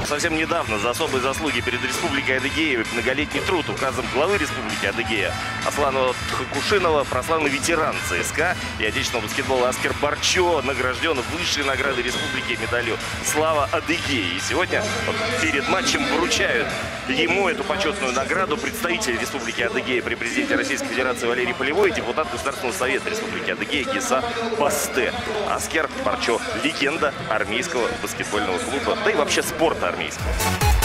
Совсем недавно за особые заслуги перед Республикой Адыгея, многолетний труд указом главы Республики Адыгея Аслана Тхакушинова прославленный ветеран ЦСКА и отечественного баскетбола Аскер Барчо награжден высшей наградой Республики медалью «Слава Адыгеи». И сегодня перед матчем вручают ему эту почетную награду представители Республики Адыгея при президенте Российской Федерации Валерий Полевой и депутат Государственного совета Республики Адыгея Гиса Басте. Аскер Барчо – легенда армейского баскетбольного клуба, да и вообще спорта армейского.